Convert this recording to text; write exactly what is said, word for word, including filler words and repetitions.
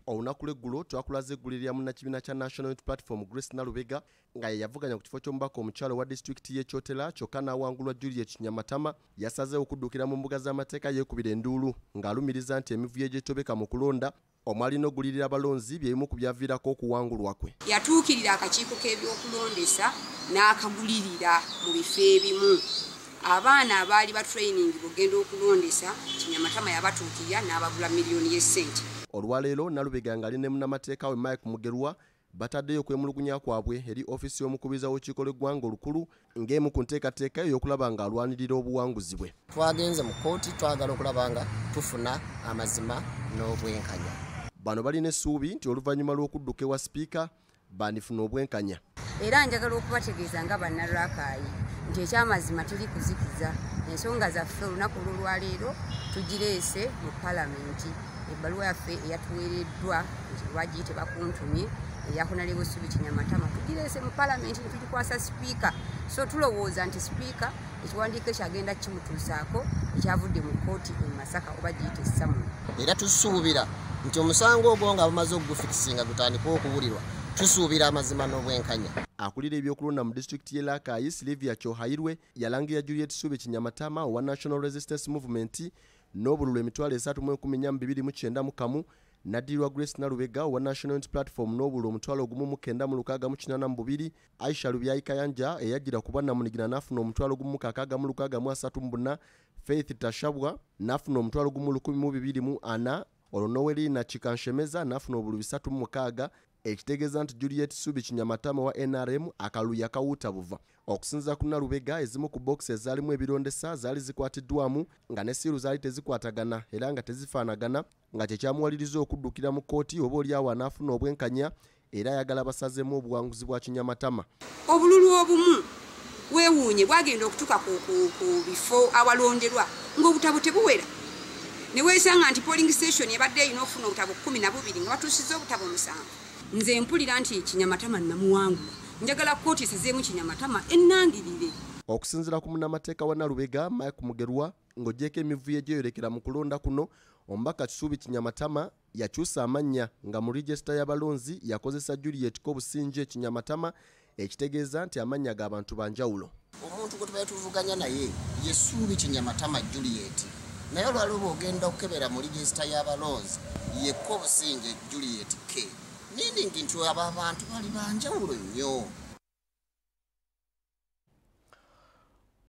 olunaku lw'eggulo twakulaze eggulirira munnakibiina kya National Unity Platform Grace Nalubega nga ye yavuganya ku kifo ky'omubaka omukyala wa disitulikiti y'ekyotera kyokka n'awangulwa Juliet Kinyamatama yasazeewo okuddukira mu mbuga z'amateeka yeekubira enduulu ng'alumiriza nti emivuyo egyetobeka mu kulonda omwalina oggulirira abalonzi byebimu ku byaviirako okuwangulwa kwe. Yatuukirira akakiiko k'ebyokulondesa n'akagulirira mu bifo ebimu. Abaana abaali ba training bugenda okulondesa Kinyamatama yabatuukirira n'abagula miliyoni y'essente. Olwaleero Nalubega nga ali ne munnamateeka we Mike Mugerwa bataddeyo okwemulugunya kwabwe eri ofiisi y'omukubiriza w'olukiiko lw'eggwanga olukulu ng'emu ku nteekateeka ey'okulaba nga alwanirira obuwanguzi bwe. Twagenze mu kkooti twagala okulaba nga tufuna amazima n'obwenkanya. Bano balina essuubi nti oluvannyuma lw'okudduka ewa Sipiika bandifuna obwenkanya. Era njagala okubategeeza nga banna Rakai nti ekyamazima tuli kuzikiza ensonga zaffe olunaku olwaleero tugireese mu palamenti. Ebbaluwa yaffe eyatuweereddwa nti lwagiyite bakuntumye eyakunaliwo Ssuubi Kinyamatama tugireese mu palamenti ne tugikwasa Sipiika. So tulowooza nti Sipiika ekiwandiiko ekyagenda kimutuusaako ekyavudde mu kkooti e Masaka oba giyite Essamu. Era tusuubira nti omusango ogwo nga bamaze okugufikisinga gutandika okuwulirwa tusuubira amazima n'obwenkanya. Akulira ebyokulonda mu disitulikiti y'e Rakai Sylvia Kyohayirwe yalangirira Juliet Ssuubi Kinyamatama owa National Resistance Movement n'obululu emitwalo esatu mu enkumi nnya mu bibiri mu kyenda mu kamu n'addirirwa Grace Nalubega owa National Unity Platform n'obululu omutwalo gumu mu kenda mu lukaaga mu kinaana mu bubiri. Aisha Lubyayi Kayanja eyajjira ku bwannamunigina n'afuna omutwalo gumu mu kakaaga mu lukaaga mu asatu mu buna. Faith Tashabwa n'afuna omutwalo gumu lukumi mu bibiri mu ana. Olwo Nowelina Kikanshemeza n'afuna obululu bisatu mu mukaaga. Ekitegeeza nti Juliet Ssuubi Kinyamatama wa N R M akaluyi yakawuuta buva. Okusinziira ku Nalubega ezimu ku bokisi ezaalimu ebirondesa zaali zikwatiddwamu nga ne siiru zaali tezikwatagana era nga tezifaanagana nga kye kyamuwaliriza okuddukira mu kkooti oba oliawo anaafuna obwenkanya era ayagala basazeemu obuwanguzi bwa Kinyamatama. Obululu obumu weewuunye bwagenda okutuuka ku bifo awalonderwa ng'obutabo tebuwera. Ne weesanga nti polling station ebadde erina okufuna obutabo kkumi na bubiri nga batuusizza obutabo musanvu. Nze mpulira nti Kinyamatama namuwangula. Njagala kkooti esazeemu Kinyamatama ennangirire. Okusinziira ku munnamateeka wa Nalubega Mike Mugerwa ng'ogyeko emivuyo egyeyorekera mu kulonda kuno omubaka Ssuubi Kinyamatama yakyusa amannya nga mu regisita y'abalonzi yakozesa Juliet Kobusinje Kinyamatama ekitegeeza nti amannya g'abantu banjawulo. Omuntu gwe tubaye tuvuganya naye ye Ssuubi Kinyamatama Juliet. Naye olwaliwo ogenda okukebera mu regisita y'abalonzi ye Kobusinje Juliet K. Meaning nti abo abantu bali banjawulo nnyo.